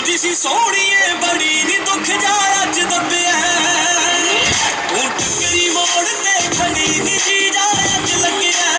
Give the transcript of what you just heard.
सी सोहणीए बड़ी नी दुख जा अज दब्बिया